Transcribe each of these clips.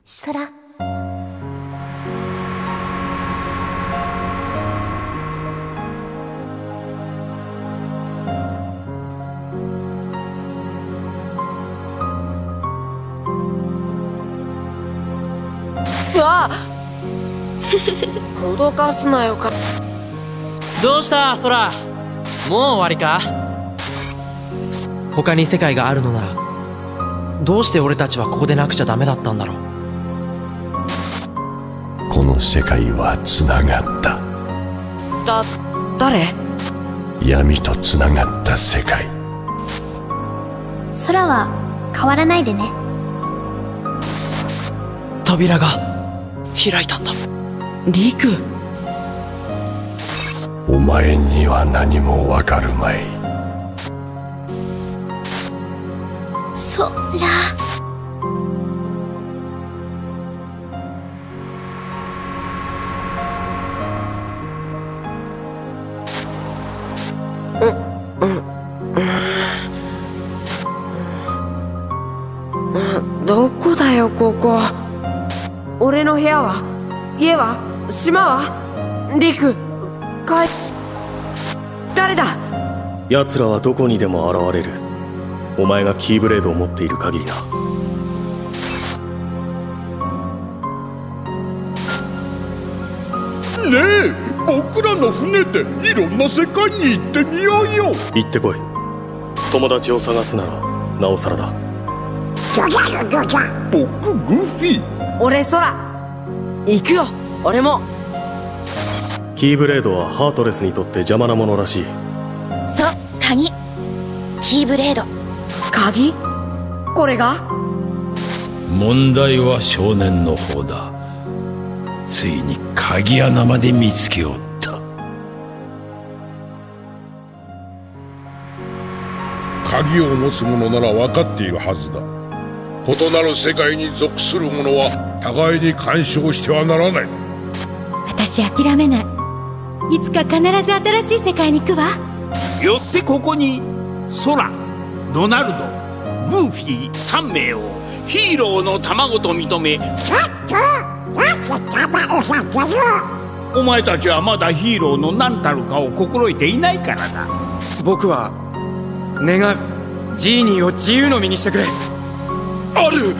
空。 うわっ脅かすなよか。 どうした空、もう終わりか？他に世界があるのならどうして俺たちはここでなくちゃダメだったんだろう。 この世界はつながった。 誰？ 闇とつながった世界。 空は変わらないでね。 扉が開いたんだ。 リク。 お前には何もわかるまい。 空。 どこだよここ。俺の部屋は？家は？島は？リク、誰だ？ 奴らはどこにでも現れる。お前がキーブレードを持っている限りな。 ねえ、僕らの船でいろんな世界に行ってみようよ。 行ってこい。友達を探すならなおさらだ。 僕グーフィー。 俺空。行くよ俺も。 キーブレードはハートレスにとって邪魔なものらしい。 そう、鍵。キーブレード。 鍵？これが？ 問題は少年の方だ。ついに鍵穴まで見つけおった。 鍵を持つ者なら分かっているはずだ。異なる世界に属する者は互いに干渉してはならない。 私諦めない。いつか必ず新しい世界に行くわ。 よってここに空、ドナルド、グーフィー3名をヒーローの卵と認め。お前たちはまだヒーローの何たるかを心得ていないからだ。 僕は願う。ジーニーを自由の身にしてくれ。 ある。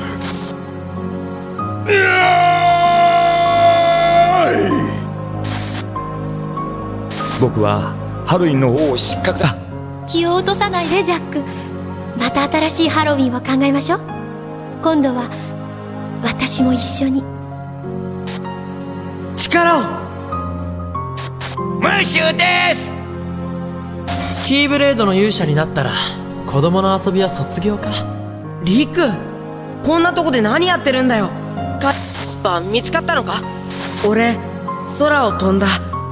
僕はハロウィンの王失格だ。 気を落とさないでジャック。また新しいハロウィンを考えましょう。今度は私も一緒に。 力を。 ムッシュです。 キーブレードの勇者になったら子供の遊びは卒業か。 リク、こんなとこで何やってるんだよ。は見つかったのか？俺空を飛んだ。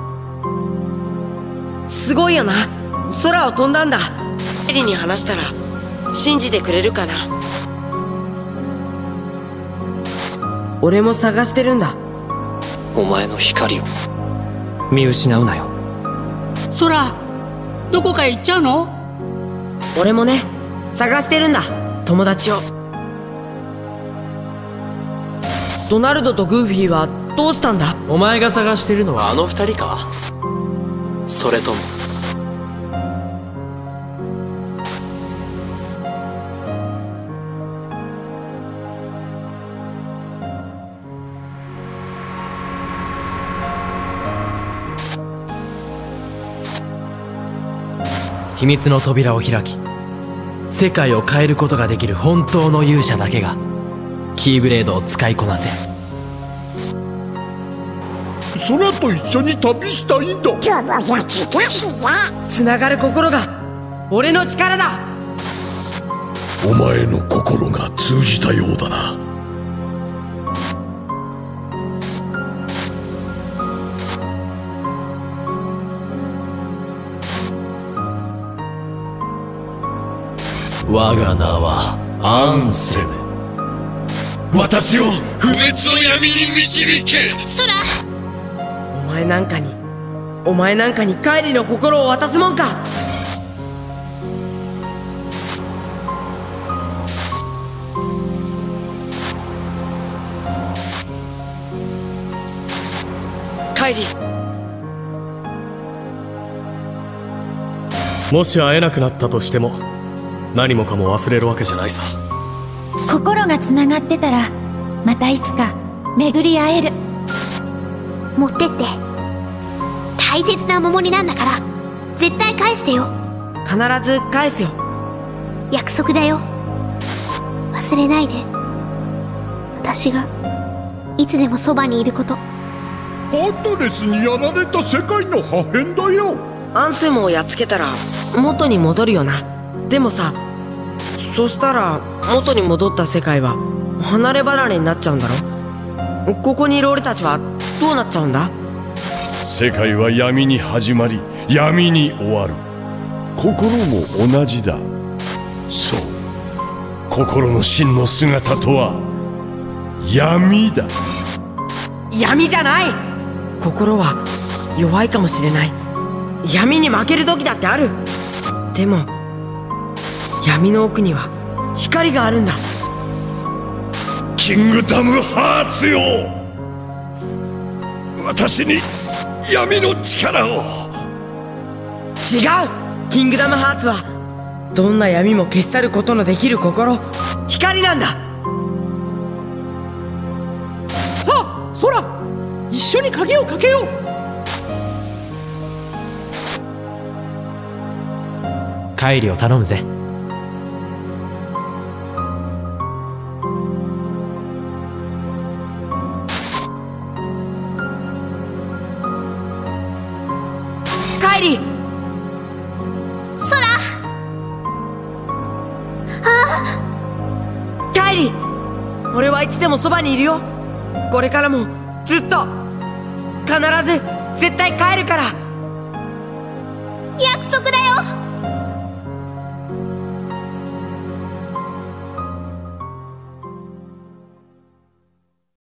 すごいよな。空を飛んだんだ。エリに話したら信じてくれるかな。俺も探してるんだ。 お前の光を見失うなよ。 空、どこかへ行っちゃうの？ 俺もね、探してるんだ友達を。ドナルドとグーフィーはどうしたんだ？ お前が探してるのはあの二人か？それとも秘密の扉を開き世界を変えることができる本当の勇者だけがキーブレードを使いこなせる。 空と一緒に旅したいんだ。 つながる心が俺の力だ。 お前の心が通じたようだな。 我が名はアンセム。私を不滅の闇に導け。 空。 お前なんかにカイリの心を渡すもんか。 カイリ。 もし会えなくなったとしても何もかも忘れるわけじゃないさ。 心がつながってたらまたいつか巡り会える。 持ってって。大切なお守りなんだから絶対返してよ。 必ず返すよ。 約束だよ。忘れないで。私がいつでもそばにいること。 パトレスにやられた世界の破片だよ。 アンセムをやっつけたら元に戻るよな。でもさ、そしたら元に戻った世界は離れ離れになっちゃうんだろ。ここにいる俺たちはどうなっちゃうんだ。 世界は闇に始まり闇に終わる。心も同じだ。そう、心の真の姿とは闇だ。 闇じゃない。心は弱いかもしれない。闇に負ける時だってある。でも闇の奥には光があるんだ。 キングダムハーツよ、私に闇の力を。 違う。キングダムハーツはどんな闇も消し去ることのできる心、光なんだ。 さあソラ、一緒に鍵をかけよう。 カイリを頼むぜ。 カイリ。 ソラ。 カイリ、俺はいつでもそばにいるよ。これからもずっと必ず絶対帰るから。 約束